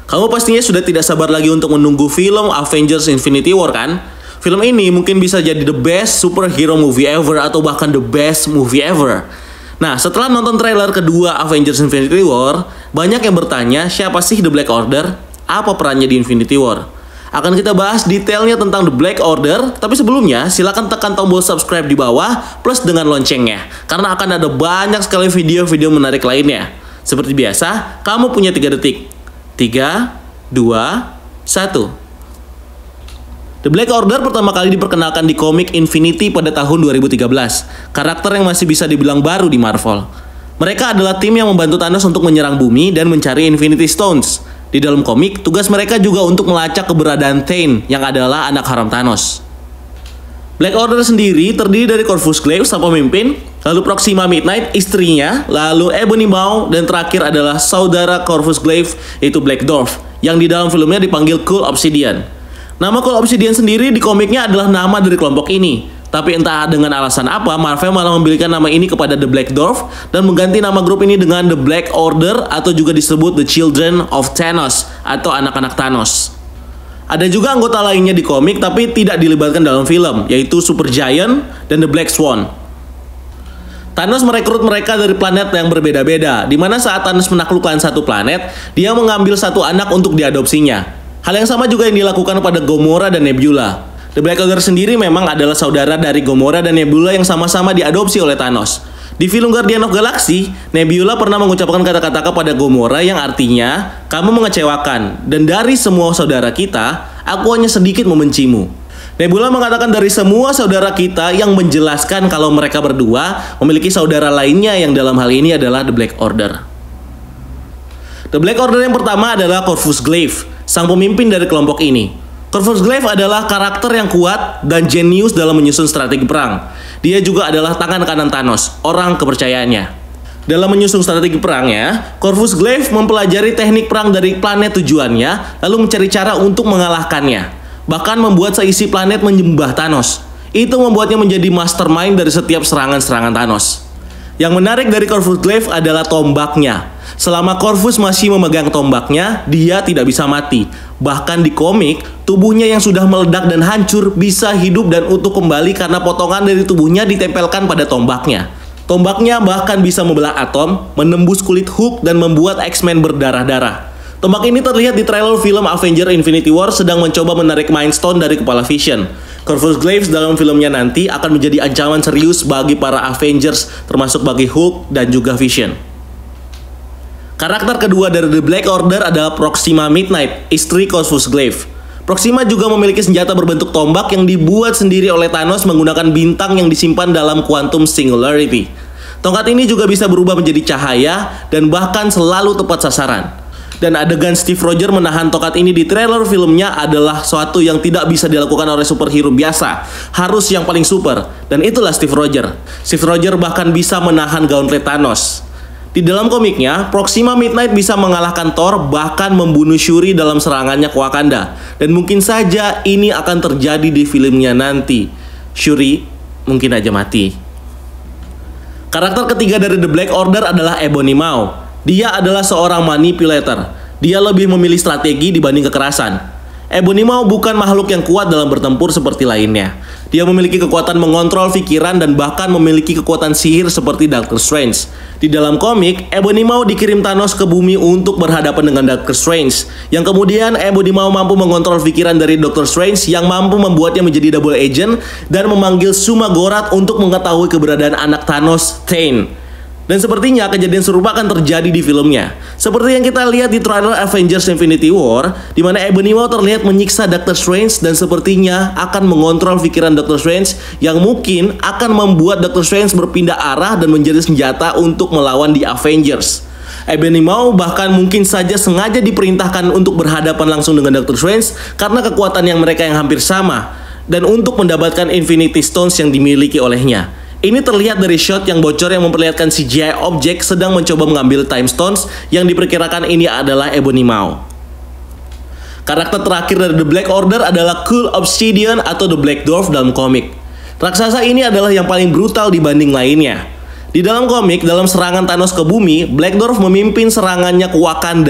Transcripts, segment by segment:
Kamu pastinya sudah tidak sabar lagi untuk menunggu film Avengers Infinity War kan? Film ini mungkin bisa jadi the best superhero movie ever atau bahkan the best movie ever. Nah, setelah nonton trailer kedua Avengers Infinity War, banyak yang bertanya siapa sih The Black Order? Apa perannya di Infinity War? Akan kita bahas detailnya tentang The Black Order, tapi sebelumnya silakan tekan tombol subscribe di bawah plus dengan loncengnya, karena akan ada banyak sekali video-video menarik lainnya. Seperti biasa, kamu punya 3 detik. 3, 2, 1. The Black Order pertama kali diperkenalkan di komik Infinity pada tahun 2013. Karakter yang masih bisa dibilang baru di Marvel. Mereka adalah tim yang membantu Thanos untuk menyerang bumi dan mencari Infinity Stones. Di dalam komik, tugas mereka juga untuk melacak keberadaan Thane yang adalah anak haram Thanos. Black Order sendiri terdiri dari Corvus Glaive sang pemimpin, lalu Proxima Midnight istrinya, lalu Ebony Maw, dan terakhir adalah saudara Corvus Glaive yaitu Black Dwarf yang di dalam filmnya dipanggil Cull Obsidian. Nama Cull Obsidian sendiri di komiknya adalah nama dari kelompok ini. Tapi entah dengan alasan apa, Marvel malah memberikan nama ini kepada The Black Dwarf dan mengganti nama grup ini dengan The Black Order atau juga disebut The Children of Thanos atau anak-anak Thanos. Ada juga anggota lainnya di komik tapi tidak dilibatkan dalam film, yaitu Supergiant dan The Black Swan. Thanos merekrut mereka dari planet yang berbeda-beda, di mana saat Thanos menaklukkan satu planet, dia mengambil satu anak untuk diadopsinya. Hal yang sama juga yang dilakukan pada Gamora dan Nebula. The Black Order sendiri memang adalah saudara dari Gamora dan Nebula yang sama-sama diadopsi oleh Thanos. Di film Guardian of Galaxy, Nebula pernah mengucapkan kata-kata kepada Gamora yang artinya, kamu mengecewakan, dan dari semua saudara kita, aku hanya sedikit membencimu. Nebula mengatakan dari semua saudara kita yang menjelaskan kalau mereka berdua memiliki saudara lainnya yang dalam hal ini adalah The Black Order. The Black Order yang pertama adalah Corvus Glaive, sang pemimpin dari kelompok ini. Corvus Glaive adalah karakter yang kuat dan jenius dalam menyusun strategi perang. Dia juga adalah tangan kanan Thanos, orang kepercayaannya. Dalam menyusun strategi perangnya, Corvus Glaive mempelajari teknik perang dari planet tujuannya, lalu mencari cara untuk mengalahkannya. Bahkan membuat seisi planet menyembah Thanos. Itu membuatnya menjadi mastermind dari setiap serangan-serangan Thanos. Yang menarik dari Corvus Glaive adalah tombaknya. Selama Corvus masih memegang tombaknya, dia tidak bisa mati. Bahkan di komik, tubuhnya yang sudah meledak dan hancur bisa hidup dan utuh kembali karena potongan dari tubuhnya ditempelkan pada tombaknya. Tombaknya bahkan bisa membelah atom, menembus kulit Hulk, dan membuat X-Men berdarah-darah. Tombak ini terlihat di trailer film Avengers Infinity War sedang mencoba menarik Mind Stone dari kepala Vision. Corvus Glaive dalam filmnya nanti akan menjadi ancaman serius bagi para Avengers, termasuk bagi Hulk dan juga Vision. Karakter kedua dari The Black Order adalah Proxima Midnight, istri Corvus Glaive. Proxima juga memiliki senjata berbentuk tombak yang dibuat sendiri oleh Thanos menggunakan bintang yang disimpan dalam Quantum Singularity. Tongkat ini juga bisa berubah menjadi cahaya dan bahkan selalu tepat sasaran. Dan adegan Steve Rogers menahan tongkat ini di trailer filmnya adalah suatu yang tidak bisa dilakukan oleh superhero biasa. Harus yang paling super, dan itulah Steve Rogers. Steve Rogers bahkan bisa menahan gauntlet Thanos. Di dalam komiknya, Proxima Midnight bisa mengalahkan Thor, bahkan membunuh Shuri dalam serangannya ke Wakanda. Dan mungkin saja ini akan terjadi di filmnya nanti. Shuri mungkin aja mati. Karakter ketiga dari The Black Order adalah Ebony Maw. Dia adalah seorang manipulator. Dia lebih memilih strategi dibanding kekerasan. Ebony Maw bukan makhluk yang kuat dalam bertempur seperti lainnya. Dia memiliki kekuatan mengontrol pikiran dan bahkan memiliki kekuatan sihir seperti Doctor Strange. Di dalam komik, Ebony Maw dikirim Thanos ke bumi untuk berhadapan dengan Doctor Strange. Yang kemudian Ebony Maw mampu mengontrol pikiran dari Doctor Strange yang mampu membuatnya menjadi double agent dan memanggil Suma Gorath untuk mengetahui keberadaan anak Thanos, Thane. Dan sepertinya kejadian serupa akan terjadi di filmnya. Seperti yang kita lihat di trailer Avengers Infinity War, di mana Ebony Maw terlihat menyiksa Doctor Strange dan sepertinya akan mengontrol pikiran Doctor Strange yang mungkin akan membuat Doctor Strange berpindah arah dan menjadi senjata untuk melawan di Avengers. Ebony Maw bahkan mungkin saja sengaja diperintahkan untuk berhadapan langsung dengan Doctor Strange karena kekuatan yang mereka yang hampir sama dan untuk mendapatkan Infinity Stones yang dimiliki olehnya. Ini terlihat dari shot yang bocor yang memperlihatkan CGI objek sedang mencoba mengambil Time Stones yang diperkirakan ini adalah Ebony Maw. Karakter terakhir dari The Black Order adalah Cull Obsidian atau The Black Dwarf dalam komik. Raksasa ini adalah yang paling brutal dibanding lainnya. Di dalam komik, dalam serangan Thanos ke bumi, Black Dwarf memimpin serangannya ke Wakanda.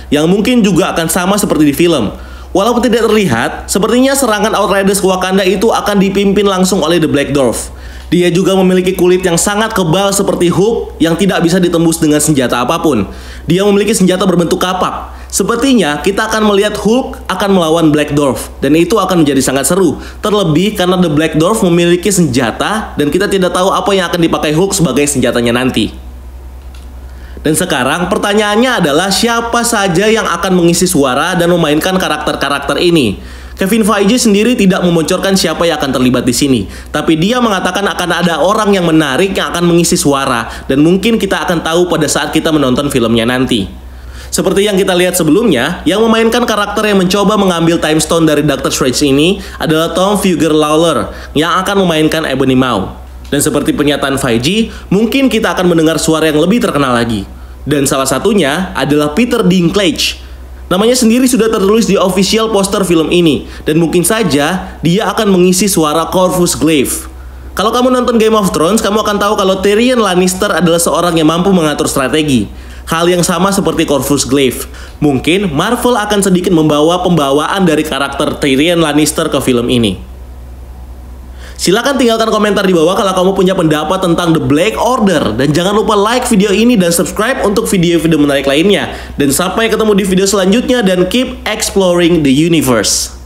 yang mungkin juga akan sama seperti di film. Walaupun tidak terlihat, sepertinya serangan Outriders ke Wakanda itu akan dipimpin langsung oleh The Black Dwarf. Dia juga memiliki kulit yang sangat kebal seperti Hulk yang tidak bisa ditembus dengan senjata apapun. Dia memiliki senjata berbentuk kapak. Sepertinya kita akan melihat Hulk akan melawan Black Dwarf, dan itu akan menjadi sangat seru. Terlebih karena The Black Dwarf memiliki senjata dan kita tidak tahu apa yang akan dipakai Hulk sebagai senjatanya nanti. Dan sekarang pertanyaannya adalah siapa saja yang akan mengisi suara dan memainkan karakter-karakter ini. Kevin Feige sendiri tidak memoncorkan siapa yang akan terlibat di sini, tapi dia mengatakan akan ada orang yang menarik yang akan mengisi suara, dan mungkin kita akan tahu pada saat kita menonton filmnya nanti. Seperti yang kita lihat sebelumnya, yang memainkan karakter yang mencoba mengambil Time Stone dari Doctor Strange ini adalah Tom Fugler-Lawler yang akan memainkan Ebony Maw. Dan seperti pernyataan Feige, mungkin kita akan mendengar suara yang lebih terkenal lagi. Dan salah satunya adalah Peter Dinklage. Namanya sendiri sudah tertulis di official poster film ini, dan mungkin saja dia akan mengisi suara Corvus Glaive. Kalau kamu nonton Game of Thrones, kamu akan tahu kalau Tyrion Lannister adalah seorang yang mampu mengatur strategi. Hal yang sama seperti Corvus Glaive. Mungkin Marvel akan sedikit membawa pembawaan dari karakter Tyrion Lannister ke film ini. Silahkan tinggalkan komentar di bawah kalau kamu punya pendapat tentang The Black Order. Dan jangan lupa like video ini dan subscribe untuk video-video menarik lainnya. Dan sampai ketemu di video selanjutnya dan keep exploring the universe.